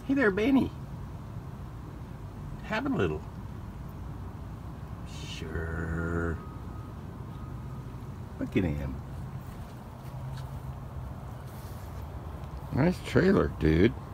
Hey there, Benny. Have a little. Sure. Look at him. Nice trailer, dude.